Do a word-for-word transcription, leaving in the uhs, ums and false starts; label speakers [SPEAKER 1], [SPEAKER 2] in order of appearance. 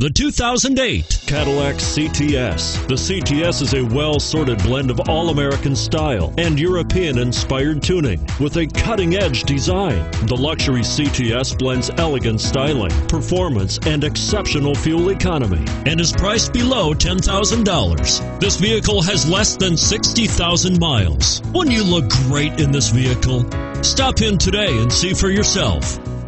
[SPEAKER 1] The two thousand eight
[SPEAKER 2] Cadillac C T S. The C T S is a well-sorted blend of all-American style and European-inspired tuning with a cutting-edge design. The luxury C T S blends elegant styling, performance, and exceptional fuel economy,
[SPEAKER 1] and is priced below ten thousand dollars. This vehicle has less than sixty thousand miles. Wouldn't you look great in this vehicle? Stop in today and see for yourself.